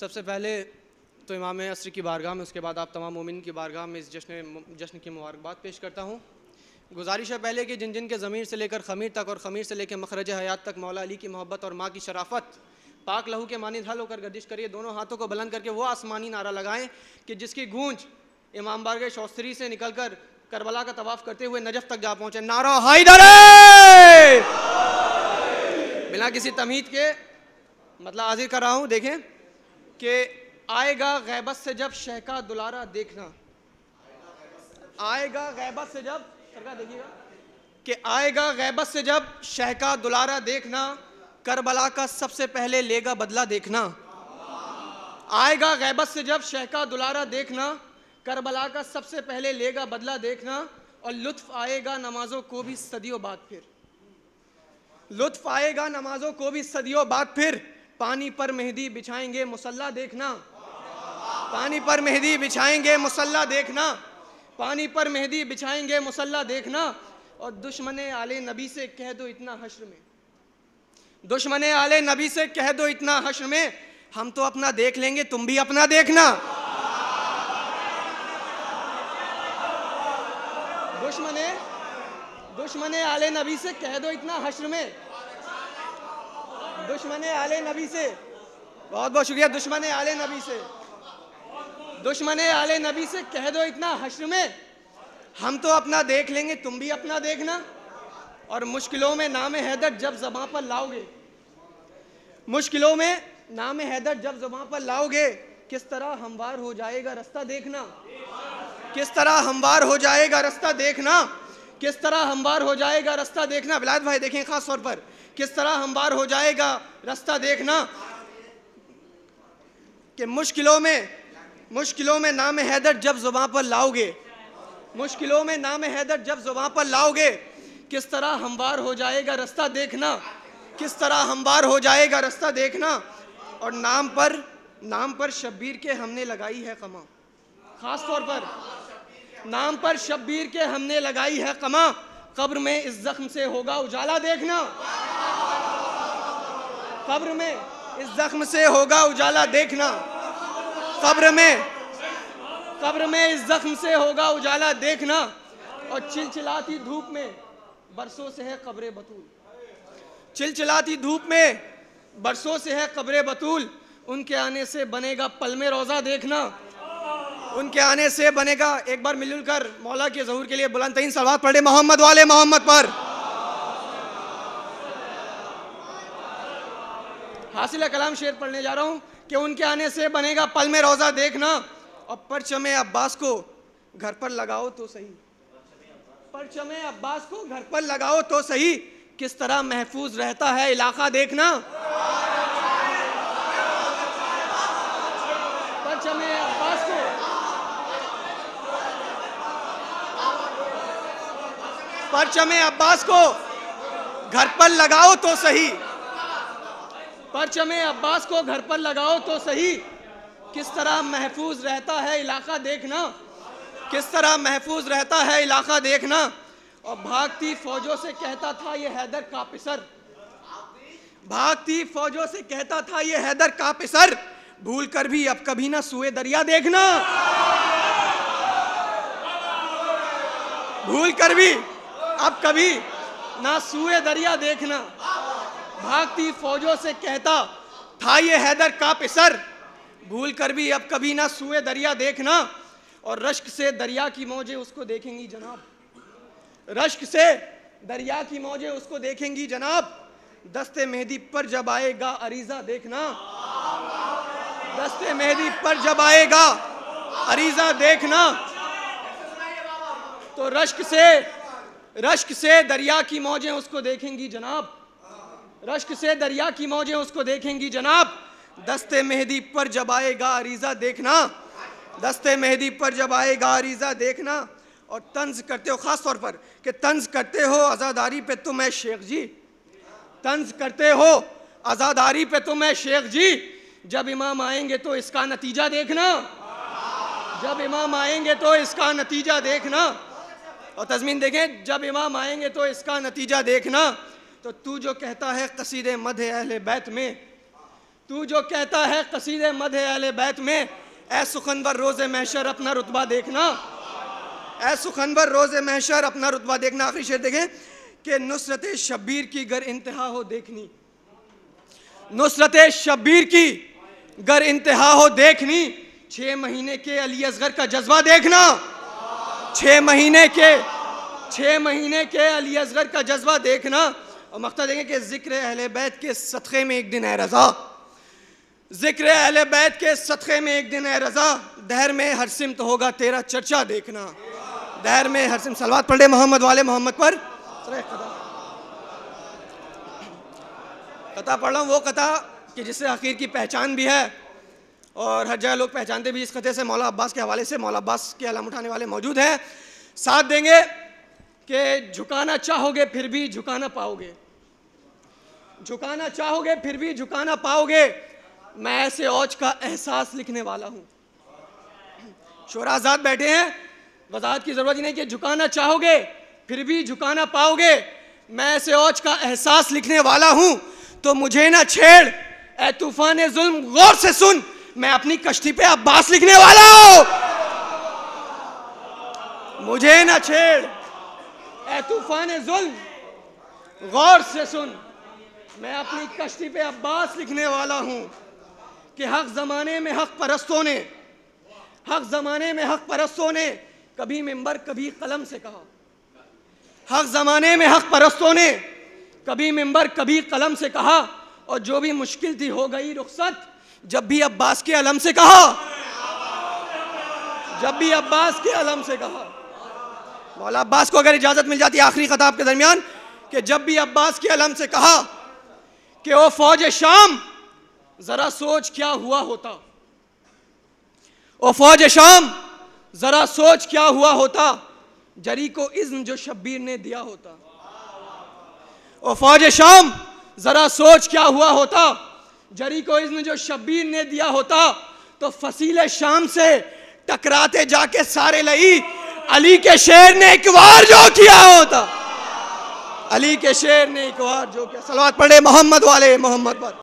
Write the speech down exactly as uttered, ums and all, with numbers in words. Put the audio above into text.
सबसे पहले तो इमाम असर की बारगाह में, उसके बाद आप तमाम मोमिन की बारगाह में इस जश्न जश्न की मुबारकबाद पेश करता हूँ। गुजारिश है पहले कि जिन जिन के ज़मीर से लेकर ख़मीर तक और ख़मीर से लेकर मखरज हयात तक मौला अली की मोहब्बत और माँ की शराफत पाक लहू के मानी ढाल होकर गर्दिश करिए। दोनों हाथों को बुलंद करके वो आसमानी नारा लगाएं कि जिसकी गूंज इमाम बारगाह शौस्तरी से निकलकर करबला का तवाफ़ करते हुए नजफ़ तक जा पहुँचे। नारा हैदर! बिना किसी तमहीद के मतलब हाजिर कर रहा हूँ। देखें कि आएगा गैबत से जब शह का दुलारा देखना, आएगा गैबत से जब, सरकार देखिएगा कि आएगा गैबत से जब शह का दुलारा देखना, करबला का सबसे पहले लेगा बदला देखना। आएगा गैबत से जब शह का दुलारा देखना, करबला का सबसे पहले लेगा बदला देखना। और लुत्फ आएगा नमाजों को भी सदियों बाद फिर, लुत्फ आएगा नमाजों को भी सदियों बाद फिर। पानी पर मेहंदी बिछाएंगे मुसल्ला देखना, पानी पर मेहंदी बिछाएंगे मुसल्ला देखना, पानी पर मेहंदी बिछाएंगे मुसल्ला देखना। और दुश्मने आले नबी से कह दो इतना हश्र में, दुश्मने आले नबी से कह दो इतना हश्र में, हम तो अपना देख लेंगे तुम भी अपना देखना। दुश्मने दुश्मने आले नबी से कह दो इतना हश्र में, दुश्मने आले नबी से, बहुत बहुत शुक्रिया। दुश्मने आले नबी से, दुश्मने आले नबी से कह दो इतना हश्र में, हम तो अपना देख लेंगे तुम भी अपना देखना। और मुश्किलों में नाम हैदर जब ज़बां पर लाओगे, मुश्किलों में नाम हैदर जब ज़बां पर लाओगे, किस तरह हमवार हो जाएगा रास्ता देखना, किस तरह हमवार हो जाएगा रास्ता देखना, किस तरह हमवार हो जाएगा रास्ता देखना। बिलायत भाई देखें खास तौर पर, किस तरह हमवार हो जाएगा रास्ता देखना। कि मुश्किलों में मुश्किलों में नाम हैदर जब ज़ुबान पर लाओगे, मुश्किलों में नाम हैदर जब ज़ुबान पर लाओगे, किस तरह हमवार हो जाएगा रास्ता देखना, किस तरह हमवार हो जाएगा रास्ता देखना। और नाम पर नाम पर शब्बीर के हमने लगाई है कमा, खास तौर पर नाम पर शब्बीर के हमने लगाई है कमा। कब्र में इस जख्म से होगा उजाला देखना, कब्र में इस जख्म से होगा उजाला देखना, कब्र में कब्र में इस जख्म से होगा उजाला देखना। और चिलचिलाती धूप में बरसों से है कब्र बतूल, चिलचिलाती धूप में बरसों से है कब्र बतूल, उनके आने से बनेगा पल में रोज़ा देखना, उनके आने से बनेगा। एक बार मिलजुल कर मौला के ज़हूर के लिए बुलंद तरीन सलवात पढ़े मोहम्मद वाले मोहम्मद पर। हासिल कलाम शेर पढ़ने जा रहा हूँ कि उनके आने से बनेगा पल में रोज़ा देखना। और परचमे अब्बास को घर पर लगाओ तो सही, परचमे अब्बास को घर पर लगाओ तो सही, किस तरह महफूज रहता है इलाका देखना। परचमे अब्बास को परचमे अब्बास को घर पर लगाओ तो सही, परचमे अब्बास को घर पर लगाओ तो सही, किस तरह महफूज रहता है इलाका देखना, किस तरह महफूज रहता है इलाका देखना। और भागती फौजों से कहता था ये हैदर कापिसर, भागती फौजों से कहता था ये हैदर कापिसर, भूल कर भी अब कभी ना सुए दरिया देखना, भूल कर भी अब कभी ना सुए दरिया देखना। भागती फौजों से कहता था ये हैदर कापिसर, भूल कर भी अब कभी ना सुए दरिया देखना। और रश्क से दरिया की मौजें उसको देखेंगी जनाब, रश्क से दरिया की मौजें उसको देखेंगी जनाब। दस्ते मेहंदी पर जब आएगा अरीज़ा देखना, दस्ते मेहंदी पर जब आएगा अरीज़ा देखना। तो रश्क से रश्क से दरिया की मौजें उसको देखेंगी जनाब, रश्क से दरिया की मौजें उसको देखेंगी जनाब। दस्ते मेहंदी पर जब आएगा अरीज़ा देखना, दस्ते मेहंदी पर जब आएगा अरीज़ा देखना। और तंज करते हो खास तौर पर कि तंज करते हो आज़ादारी पे तुम है शेख जी, तंज करते हो आज़ादारी पे तुम है शेख जी, जब इमाम आएंगे तो इसका नतीजा देखना, जब इमाम आएंगे तो इसका नतीजा देखना। और तज़मीन देखें, जब इमाम आएंगे तो इसका नतीजा देखना। तो तू जो कहता है कसीदे मदह अहले बैत में, तू जो कहता है कसीदे मदह अहले बैत में, ऐ सुखनवर रोज़े महशर अपना रुतबा देखना, ऐ सुखनवर रोज़े महशर अपना रुतबा देखना। आखिरी शेर देखें कि नुसरत शब्बीर की गर इंतहा हो देखनी, नुसरत शब्बीर की गर इंतहा हो देखनी, छः महीने के अली असगर का जज्बा देखना, छः महीने के छः महीने के अली असगर का जज्बा देखना। और मकता देखें कि ज़िक्र अहले बैत के सदक़े में एक दिन है रज़ा, ज़िक्र अहले बैत के सदक़े में एक दिन है रज़ा, दहर में हर सिमत होगा तेरा चर्चा देखना, दहर में हर सिमत। सलवात पढ़े मोहम्मद वाले मोहम्मद पर। कथा पढ़ रहा हूँ, वो कथा कि जिससे आखिर की पहचान भी है और हर जगह लोग पहचानते भी इस कथे से। मौला अब्बास के हवाले से मौला अब्बास के अलम उठाने वाले मौजूद हैं, साथ देंगे कि झुकाना चाहोगे फिर भी झुकाना पाओगे, झुकाना चाहोगे फिर भी झुकाना पाओगे, मैं ऐसे औज का एहसास लिखने वाला हूँ। शोराज़ाद बैठे हैं, वजाहत की ज़रूरत ही नहीं कि झुकाना चाहोगे फिर भी झुकाना पाओगे, मैं ऐसे औज का एहसास लिखने वाला हूँ। तो मुझे ना छेड़ ऐ तूफान जुल्म, गौर से सुन, मैं अपनी कश्ती पे अब्बास लिखने वाला हूँ। मुझे ना छेड़ ऐ तूफान जुल्म, गौर से सुन, मैं अपनी कश्ती पे अब्बास लिखने वाला हूँ। कि हक ज़माने में हक परस्तों ने, हक ज़माने में हक परस्तों ने कभी मिंबर कभी कलम से कहा, हक ज़माने में हक परस्तों ने कभी मिंबर कभी कलम से कहा, और जो भी मुश्किल थी हो गई रुखसत जब भी अब्बास के अलम से कहा, जब भी अब्बास के अलम से कहा। मौला अब्बास को अगर इजाज़त मिल जाती आखिरी खताब के दरमियान कि जब भी अब्बास के अलम से कहा कि ओ फौज शाम ज़रा सोच क्या हुआ होता, ओ फौज शाम ज़रा सोच क्या हुआ होता, जरी को इज़्न जो शब्बीर ने दिया होता। ओ फौज शाम ज़रा सोच क्या हुआ होता, जरी को इज़्न जो शब्बीर ने दिया होता, तो फसीले शाम से टकराते जाके सारे लई अली के शेर ने एक बार जो किया होता, अली के शेर ने एक बार जो किया। सलवात पढ़े मोहम्मद वाले मोहम्मद पर।